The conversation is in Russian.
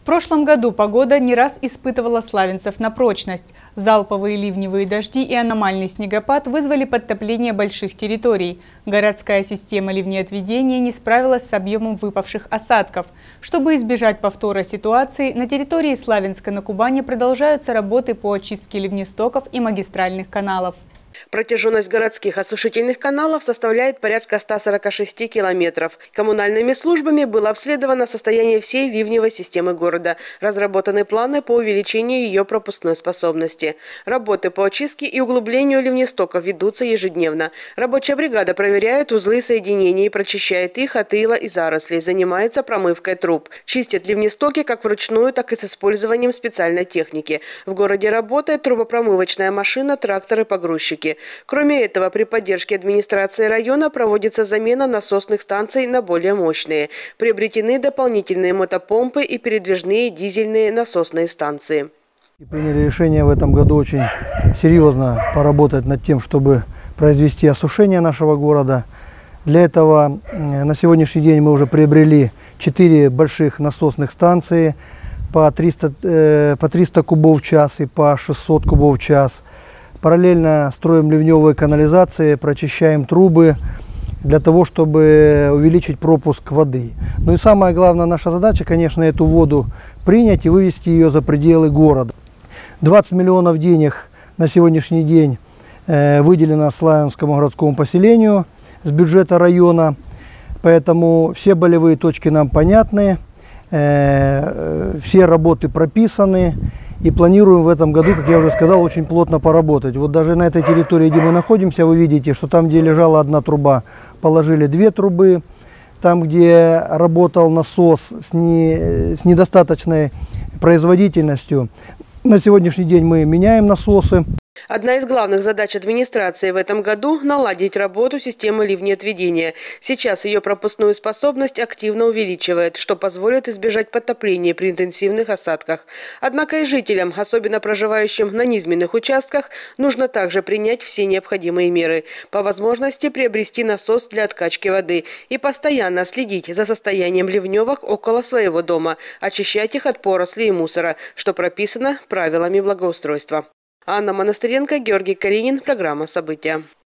В прошлом году погода не раз испытывала славянцев на прочность. Залповые ливневые дожди и аномальный снегопад вызвали подтопление больших территорий. Городская система ливнеотведения не справилась с объемом выпавших осадков. Чтобы избежать повтора ситуации, на территории Славянска на Кубани продолжаются работы по очистке ливнестоков и магистральных каналов. Протяженность городских осушительных каналов составляет порядка 146 километров. Коммунальными службами было обследовано состояние всей ливневой системы города. Разработаны планы по увеличению ее пропускной способности. Работы по очистке и углублению ливнестоков ведутся ежедневно. Рабочая бригада проверяет узлы соединений и прочищает их от ила и зарослей. Занимается промывкой труб. Чистят ливнестоки как вручную, так и с использованием специальной техники. В городе работает трубопромывочная машина, тракторы, погрузчики. Кроме этого, при поддержке администрации района проводится замена насосных станций на более мощные. Приобретены дополнительные мотопомпы и передвижные дизельные насосные станции. Приняли решение в этом году очень серьезно поработать над тем, чтобы произвести осушение нашего города. Для этого на сегодняшний день мы уже приобрели 4 больших насосных станции по 300 кубов в час и по 600 кубов в час. Параллельно строим ливневые канализации, прочищаем трубы для того, чтобы увеличить пропуск воды. Ну и самая главная наша задача, конечно, эту воду принять и вывести ее за пределы города. 20 миллионов денег на сегодняшний день выделено Славянскому городскому поселению с бюджета района, поэтому все болевые точки нам понятны, все работы прописаны. И планируем в этом году, как я уже сказал, очень плотно поработать. Вот даже на этой территории, где мы находимся, вы видите, что там, где лежала одна труба, положили 2 трубы. Там, где работал насос с недостаточной производительностью, на сегодняшний день мы меняем насосы. Одна из главных задач администрации в этом году – наладить работу системы ливнеотведения. Сейчас ее пропускную способность активно увеличивает, что позволит избежать подтопления при интенсивных осадках. Однако и жителям, особенно проживающим на низменных участках, нужно также принять все необходимые меры. По возможности приобрести насос для откачки воды и постоянно следить за состоянием ливневок около своего дома, очищать их от поросли и мусора, что прописано правилами благоустройства. Анна Монастыренко, Георгий Калинин. Программа «События».